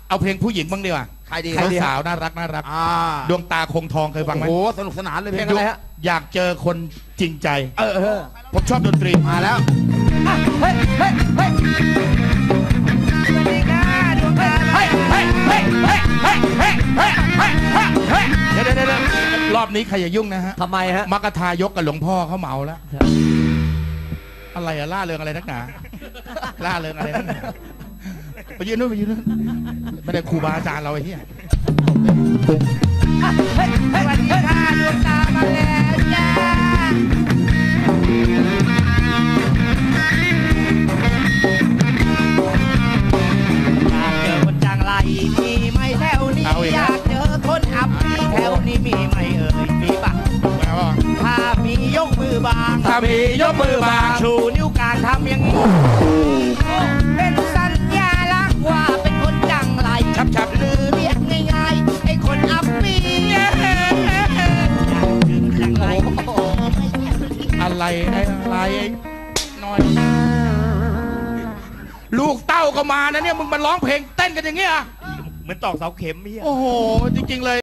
เอาเพลงผู้หญิงบ้างดีกว่าใครดีสาวน่ารักดวงตาคงทองเคยฟังไหมโอ้โหสนุกสนานเลยเพลงอะไรฮะอยากเจอคนจริงใจผมชอบดนตรีมาแล้วเฮ้ยเฮ้ยเฮ้ยสวัสดีค่ะดวงตาเฮ้ยเฮ้ยเฮ้ยเฮ้ยเฮ้ยเฮ้ยเฮ้ยเฮ้ยเฮ้ยเดี๋ยวรอบนี้ใครอย่ายุ่งนะฮะทำไมฮะมักกะทายกกับหลวงพ่อเขาเมาแล้วอะไรอะล่าเริงอะไรนักหนาล่าเริงอะไรนักหนาไปยืนนู่นไม่ได้ครูบาอาจารย์เราไอ้เหี้ยสวัสดีค่ะดวงตามาแล้วจ้าอยากเจอคนจังไรมีไหมแถวนี้อยากเจอคนอับมีแถวนี้มีไหมเอ่ยมีปะถ้ามียกมือบางชูนิ้วกลางทำอย่างนี้เป็นสัญญาลักษณ์ว่าเป็นคนจังไรชับหรือเรียกง่ายๆไอ้คนอับมีอะไรน้อยลูกเต้าก็มานะเนี่ยมึงมาร้องเพลงเต้นกันอย่างเงี้ยเหมือนตอกเสาเข็มเฮียโอ้โหจริงๆเลย